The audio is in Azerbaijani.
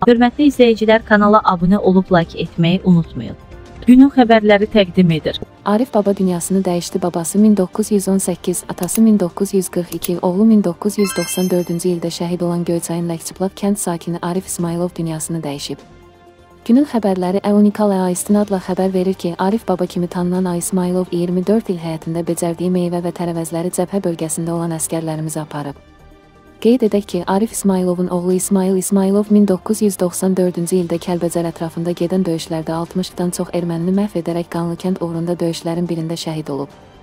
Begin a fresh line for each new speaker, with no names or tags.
Hörmətli izləyicilər, kanala abunə olub like etməyi unutmayın. Günün xəbərləri təqdim edir.
Arif baba dünyasını dəyişdi. Babası 1918, atası 1942, oğlu 1994-cü ildə şəhid olan Göyçayın Ləkçıplav kənd sakini Arif İsmailov dünyasını dəyişib. Günün xəbərləri Unikal istinadla xəbər verir ki, Arif baba kimi tanınan A. İsmailov 24 il həyatında becərdiyi meyvə və tərəvəzləri cəbhə bölgəsində olan əskərlərimizi aparıb. Qeyd edək ki, Arif İsmailovun oğlu İsmail İsmailov 1994-cü ildə Kəlbəcər ətrafında gedən döyüşlərdə 60-dan çox ermənini məhv edərək Qanlıkənd uğrunda döyüşlərin birində şəhid olub.